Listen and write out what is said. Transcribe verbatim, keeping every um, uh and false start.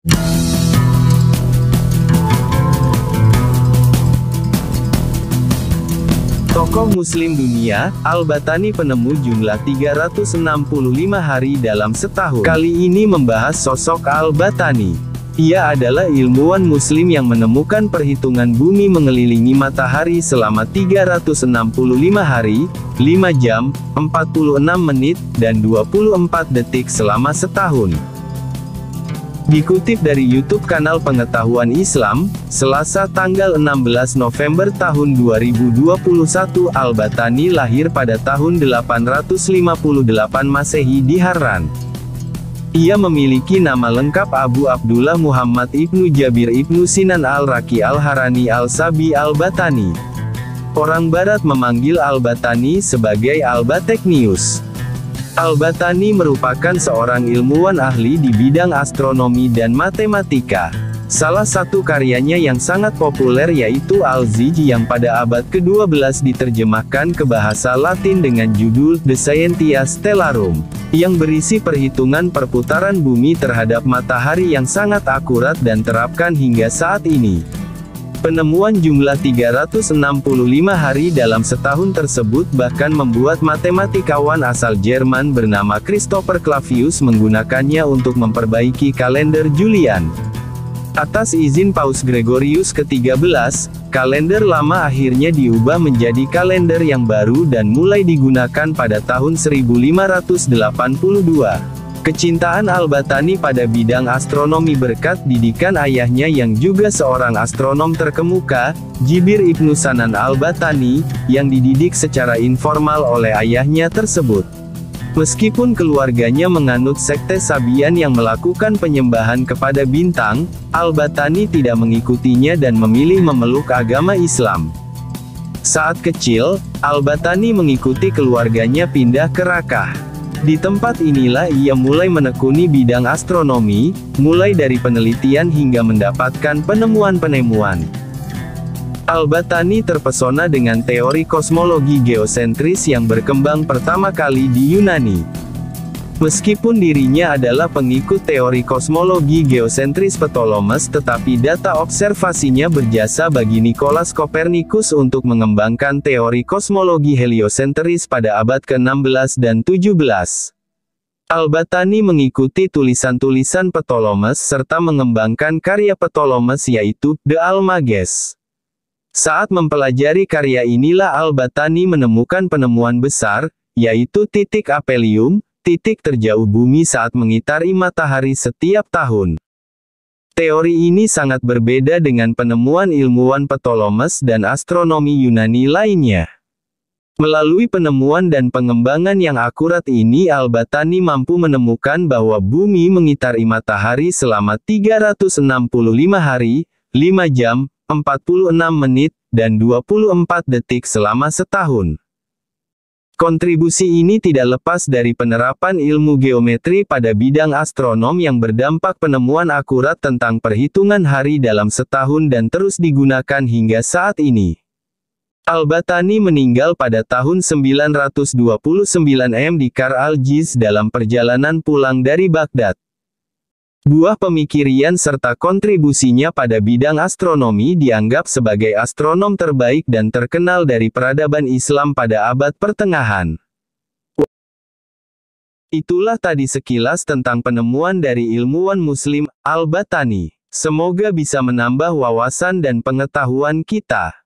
Tokoh Muslim dunia, Al-Battani penemu jumlah tiga ratus enam puluh lima hari dalam setahun. Kali ini membahas sosok Al-Battani. Ia adalah ilmuwan Muslim yang menemukan perhitungan bumi mengelilingi matahari selama tiga ratus enam puluh lima hari, lima jam, empat puluh enam menit, dan dua puluh empat detik selama setahun. Dikutip dari YouTube kanal Pengetahuan Islam, Selasa tanggal enam belas November tahun dua ribu dua puluh satu, Al-Battani lahir pada tahun delapan ratus lima puluh delapan Masehi di Harran. Ia memiliki nama lengkap Abu Abdullah Muhammad ibnu Jabir ibnu Sinan al-Raqi al-Harani al-Sabi al-Battani. Orang Barat memanggil Al-Battani sebagai Albateknius. Al-Battani merupakan seorang ilmuwan ahli di bidang astronomi dan matematika. Salah satu karyanya yang sangat populer yaitu Al-Zij yang pada abad kedua belas diterjemahkan ke bahasa Latin dengan judul De Scientia Stellarum, yang berisi perhitungan perputaran bumi terhadap matahari yang sangat akurat dan terapkan hingga saat ini. Penemuan jumlah tiga ratus enam puluh lima hari dalam setahun tersebut bahkan membuat matematikawan asal Jerman bernama Christopher Clavius menggunakannya untuk memperbaiki kalender Julian. Atas izin Paus Gregorius ke tiga belas, kalender lama akhirnya diubah menjadi kalender yang baru dan mulai digunakan pada tahun seribu lima ratus delapan puluh dua. Kecintaan Al-Battani pada bidang astronomi berkat didikan ayahnya yang juga seorang astronom terkemuka, Jibir ibnu Sanan Al-Battani, yang dididik secara informal oleh ayahnya tersebut. Meskipun keluarganya menganut sekte Sabian yang melakukan penyembahan kepada bintang, Al-Battani tidak mengikutinya dan memilih memeluk agama Islam. Saat kecil, Al-Battani mengikuti keluarganya pindah ke Rakkah. Di tempat inilah ia mulai menekuni bidang astronomi, mulai dari penelitian hingga mendapatkan penemuan-penemuan. Al-Battani terpesona dengan teori kosmologi geosentris yang berkembang pertama kali di Yunani. Meskipun dirinya adalah pengikut teori kosmologi geosentris Ptolemes, tetapi data observasinya berjasa bagi Nikolaus Kopernikus untuk mengembangkan teori kosmologi heliosentris pada abad ke enam belas dan tujuh belas. Al-Battani mengikuti tulisan-tulisan Ptolemes serta mengembangkan karya Ptolemes yaitu De Almagest. Saat mempelajari karya inilah Al-Battani menemukan penemuan besar, yaitu titik aphelium, titik terjauh bumi saat mengitari matahari setiap tahun. Teori ini sangat berbeda dengan penemuan ilmuwan Ptolemes dan astronomi Yunani lainnya. Melalui penemuan dan pengembangan yang akurat ini Al-Battani mampu menemukan bahwa bumi mengitari matahari selama tiga ratus enam puluh lima hari, lima jam, empat puluh enam menit, dan dua puluh empat detik selama setahun. Kontribusi ini tidak lepas dari penerapan ilmu geometri pada bidang astronom yang berdampak penemuan akurat tentang perhitungan hari dalam setahun dan terus digunakan hingga saat ini. Al-Battani meninggal pada tahun sembilan ratus dua puluh sembilan M di Kar al-Jiz dalam perjalanan pulang dari Baghdad. Buah pemikirian serta kontribusinya pada bidang astronomi dianggap sebagai astronom terbaik dan terkenal dari peradaban Islam pada abad pertengahan. Itulah tadi sekilas tentang penemuan dari ilmuwan Muslim, Al-Battani. Semoga bisa menambah wawasan dan pengetahuan kita.